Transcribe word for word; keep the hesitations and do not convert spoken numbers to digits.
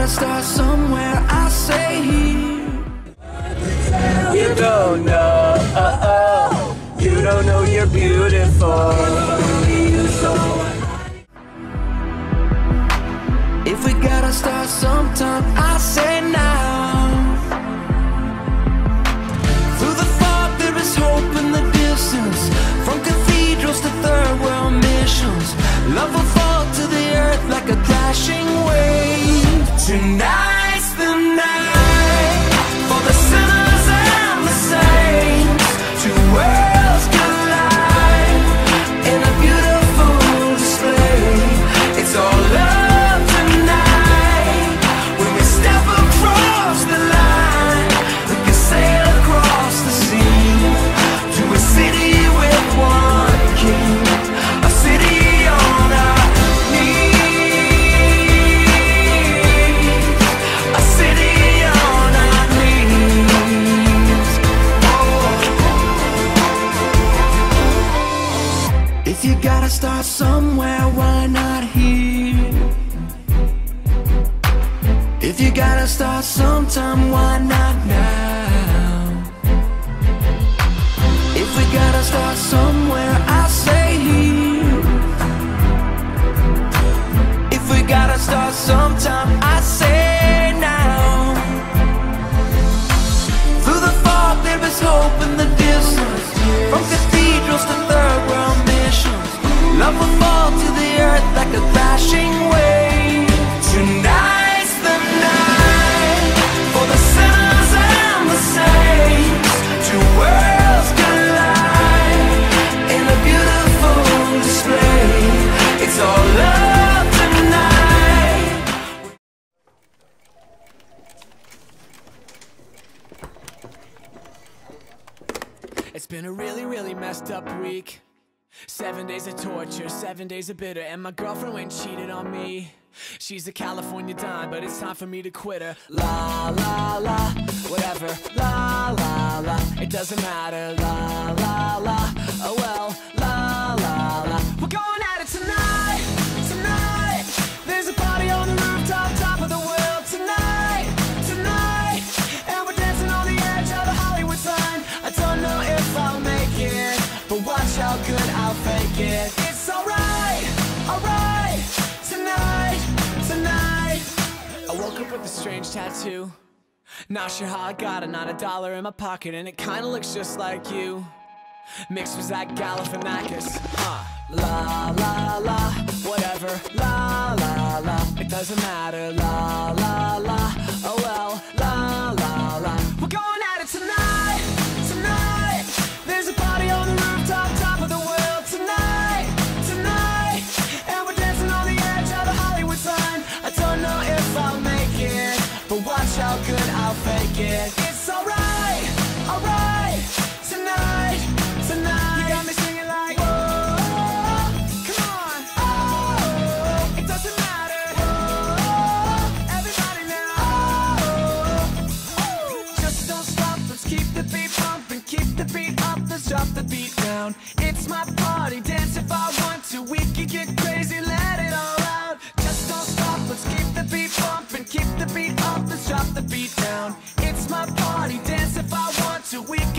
gotta start somewhere, I say here. You don't know, uh-oh. You don't know you're beautiful. If we gotta start sometime, I say now. Through the fog there is hope in the distance. From cathedrals to third world missions, love will fall to the earth like a crashing wave. Tonight's the night for the sinners and the saints. Two worlds collide in a beautiful display. It's all love tonight. When we step across the line, we can sail across the sea to a city with one king, a city on our you gotta start somewhere, why not here? If you gotta start sometime, why not now? If we gotta start somewhere, I say here. If we gotta start sometime, I say now. Through the fog there is hope in the distance. From cathedrals to third world missions, love will fall to the earth like a crashing wave. Tonight's the night for the sinners and the saints. Two worlds collide in a beautiful display. It's all love tonight. It's been a really, really messed up week. Seven days of torture, seven days of bitter. And my girlfriend went and cheated on me. She's a California dime, but it's time for me to quit her. La, la, la, whatever. La, la, la, it doesn't matter. La, la, la, oh well. La, la, la, we're going at it tonight, tonight. There's a party on the rooftop, top of the world tonight, tonight. And we're dancing on the edge of the Hollywood sign. I don't know if I'll make it, but watch how good I'll fake it. It's alright, alright, tonight, tonight. I woke up with a strange tattoo. Not sure how I got it, not a dollar in my pocket. And it kinda looks just like you. Mixed with Zach Galifianakis. Huh. La, la, la, whatever. La, la, la, it doesn't matter. La, la, la, oh well. La, la, la, we're going at it tonight, tonight. There's a party on the rooftop, top of the world tonight, tonight. And we're dancing on the edge of the Hollywood sign. I don't know if I'll make it, but watch how good I'll fake it. It's alright, alright, tonight, tonight. You got me singing like, oh, come on, oh, it doesn't matter, oh, everybody now, oh, oh, just don't stop, let's keep the beat pumping, keep the beat up, let's drop the beat down. It's my party, dance if I want to, we can get crazy, let it all out. Just don't stop, let's keep the beat pumping, keep the beat up, let's drop the beat down. It's my party, dance if I want to, we can